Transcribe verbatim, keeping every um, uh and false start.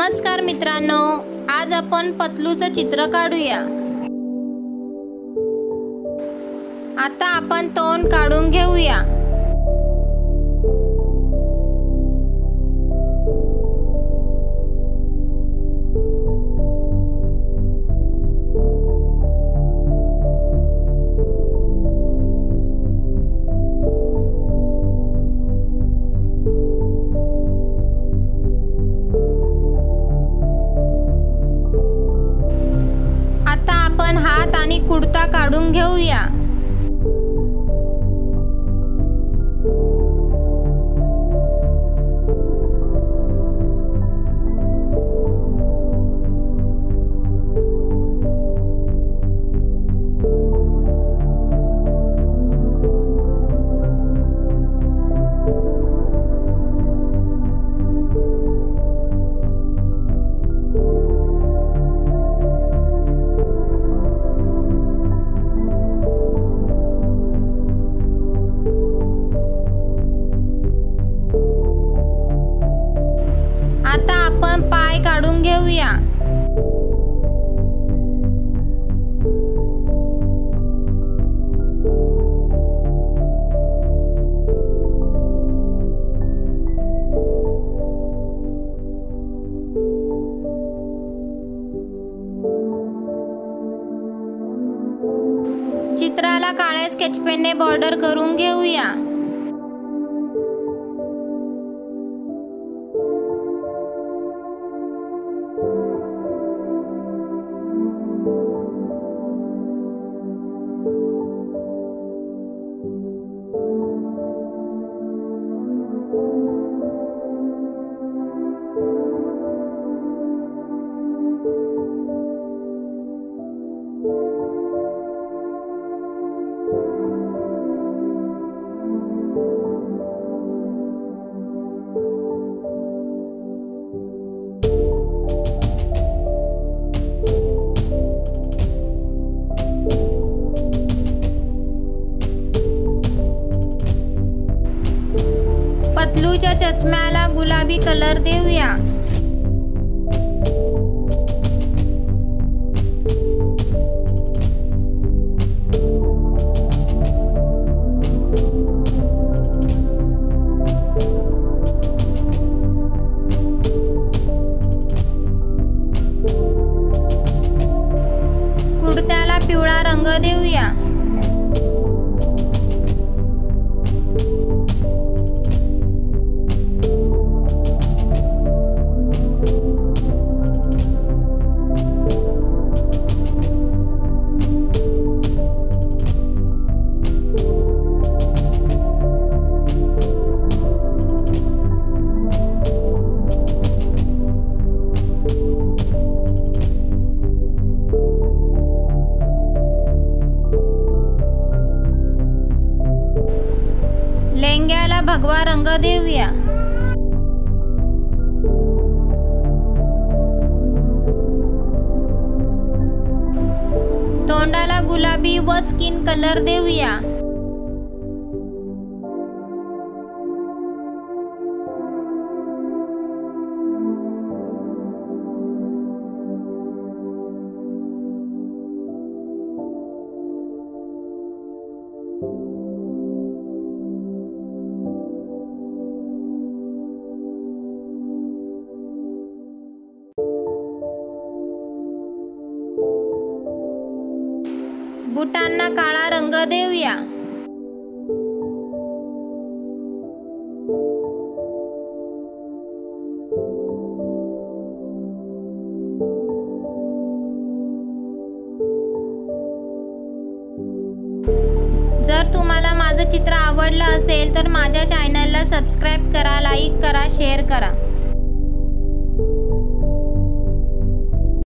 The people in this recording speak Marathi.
नमस्कार मित्रांनो, आज आपण पतलूचं चित्र काढूया। आता आपण तोंड काढून घेऊया। आपण हात आणि कुर्ता काढून घेऊया। आता आपण पाय काढून घेऊया। चित्राला काळ्या स्केच पेनने बॉर्डर करून घेऊया। पतलूच्या चष्म्याला गुलाबी कलर देऊया। कुर्त्याला पिवळा रंग देऊया। लेंग्याला भगवा रंग देऊया। तोंडाला गुलाबी व स्किन कलर देऊया। बुटांना काळा रंग देऊया। जर तुम्हाला माझं चित्र आवडलं असेल तर माझ्या चॅनलला सबस्क्राईब करा, लाईक करा, शेअर करा।